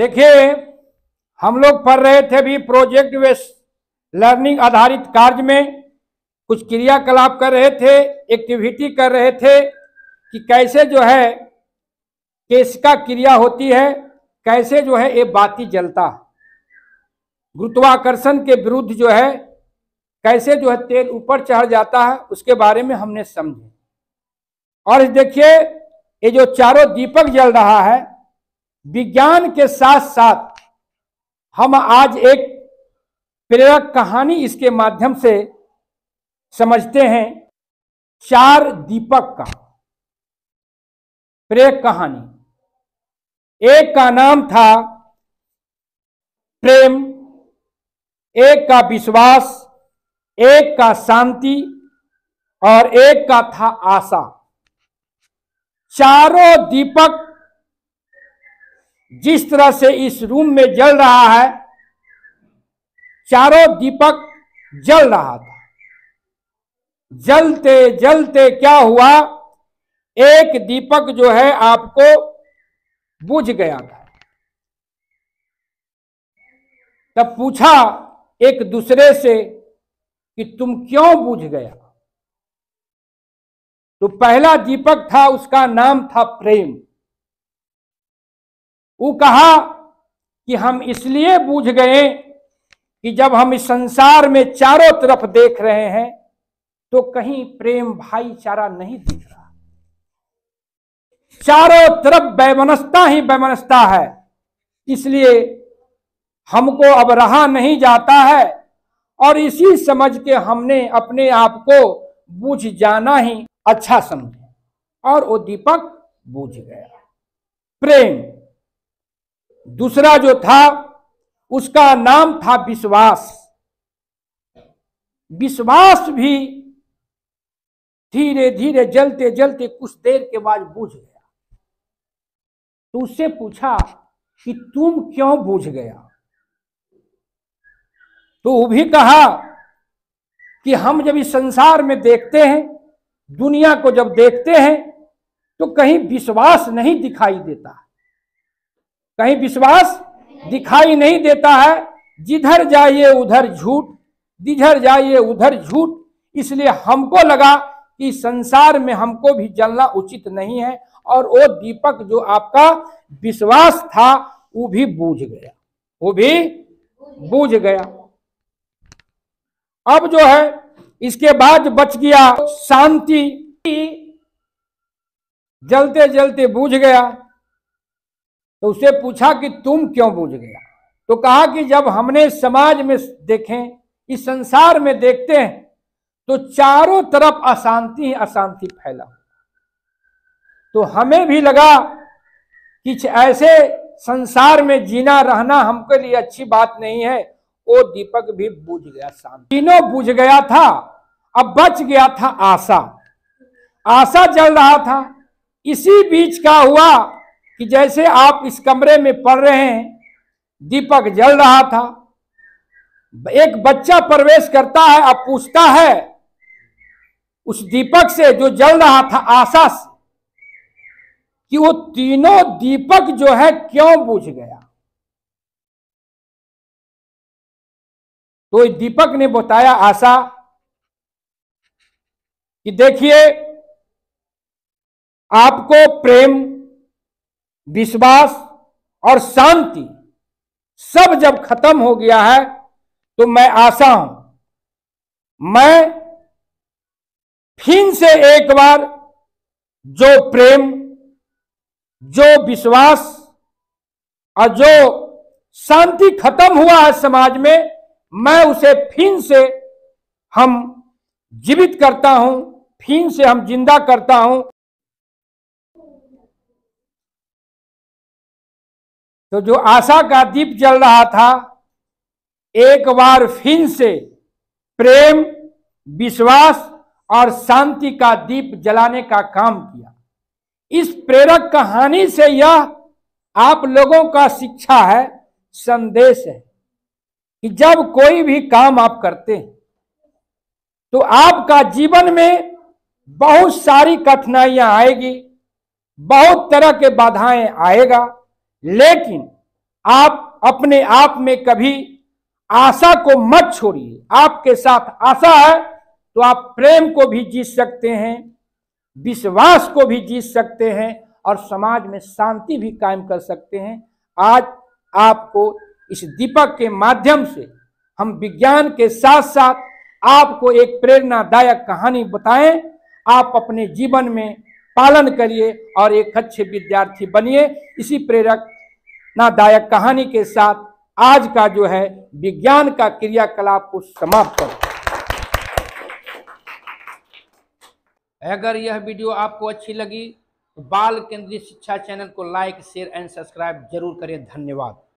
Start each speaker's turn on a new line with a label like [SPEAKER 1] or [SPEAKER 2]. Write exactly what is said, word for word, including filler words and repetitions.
[SPEAKER 1] देखिए, हम लोग पढ़ रहे थे भी प्रोजेक्ट बेस्ड लर्निंग आधारित कार्य में कुछ क्रियाकलाप कर रहे थे, एक्टिविटी कर रहे थे कि कैसे जो है केशिका क्रिया होती है, कैसे जो है ये बाती जलता है, गुरुत्वाकर्षण के विरुद्ध जो है कैसे जो है तेल ऊपर चढ़ जाता है, उसके बारे में हमने समझे। और देखिए, ये जो चारों दीपक जल रहा है, विज्ञान के साथ साथ हम आज एक प्रेरक कहानी इसके माध्यम से समझते हैं। चार दीपक का प्रेरक कहानी। एक का नाम था प्रेम, एक का विश्वास, एक का शांति और एक का था आशा। चारों दीपक जिस तरह से इस रूम में जल रहा है, चारों दीपक जल रहा था। जलते जलते क्या हुआ, एक दीपक जो है आपको बुझ गया था। तब पूछा एक दूसरे से कि तुम क्यों बुझ गया। तो पहला दीपक था, उसका नाम था प्रेम। वो कहा कि हम इसलिए बुझ गए कि जब हम इस संसार में चारों तरफ देख रहे हैं तो कहीं प्रेम भाईचारा नहीं दिख रहा, चारों तरफ वैमनस्यता ही वैमनस्यता है। इसलिए हमको अब रहा नहीं जाता है और इसी समझ के हमने अपने आप को बुझ जाना ही अच्छा समझे और वो दीपक बुझ गया। प्रेम। दूसरा जो था उसका नाम था विश्वास। विश्वास भी धीरे धीरे जलते जलते कुछ देर के बाद बुझ गया। तो उससे पूछा कि तुम क्यों बुझ गया। तो वो भी कहा कि हम जब इस संसार में देखते हैं, दुनिया को जब देखते हैं तो कहीं विश्वास नहीं दिखाई देता, कहीं विश्वास दिखाई नहीं देता है। जिधर जाइए उधर झूठ, जिधर जाइए उधर झूठ। इसलिए हमको लगा कि संसार में हमको भी जलना उचित नहीं है और वो दीपक जो आपका विश्वास था वो भी बुझ गया, वो भी बुझ गया। अब जो है इसके बाद बच गया शांति। जलते जलते बुझ गया। तो उसे पूछा कि तुम क्यों बुझ गया। तो कहा कि जब हमने समाज में देखें, इस संसार में देखते हैं तो चारों तरफ अशांति ही अशांति फैला, तो हमें भी लगा कि ऐसे संसार में जीना रहना हमके लिए अच्छी बात नहीं है। वो दीपक भी बुझ गया, शांति तीनों बुझ गया था। अब बच गया था आशा। आशा जल रहा था। इसी बीच का हुआ कि जैसे आप इस कमरे में पढ़ रहे हैं, दीपक जल रहा था। एक बच्चा प्रवेश करता है, अब पूछता है उस दीपक से जो जल रहा था आशा से कि वो तीनों दीपक जो है क्यों बुझ गया। तो दीपक ने बताया आशा कि देखिए, आपको प्रेम, विश्वास और शांति सब जब खत्म हो गया है तो मैं आशा हूं मैं फिर से एक बार जो प्रेम, जो विश्वास और जो शांति खत्म हुआ है समाज में, मैं उसे फिर से हम जीवित करता हूं, फिर से हम जिंदा करता हूं। तो जो आशा का दीप जल रहा था, एक बार फिर से प्रेम, विश्वास और शांति का दीप जलाने का काम किया। इस प्रेरक कहानी से यह आप लोगों का शिक्षा है, संदेश है कि जब कोई भी काम आप करते हैं तो आपका जीवन में बहुत सारी कठिनाइयां आएगी, बहुत तरह के बाधाएं आएगा, लेकिन आप अपने आप में कभी आशा को मत छोड़िए। आपके साथ आशा है तो आप प्रेम को भी जीत सकते हैं, विश्वास को भी जीत सकते हैं और समाज में शांति भी कायम कर सकते हैं। आज आपको इस दीपक के माध्यम से हम विज्ञान के साथ साथ आपको एक प्रेरणादायक कहानी बताएं। आप अपने जीवन में पालन करिए और एक अच्छे विद्यार्थी बनिए। इसी प्रेरणादायक कहानी के साथ आज का जो है विज्ञान का क्रियाकलाप को समाप्त करें। अगर यह वीडियो आपको अच्छी लगी तो बाल केंद्रीय शिक्षा चैनल को लाइक, शेयर एंड सब्सक्राइब जरूर करें। धन्यवाद।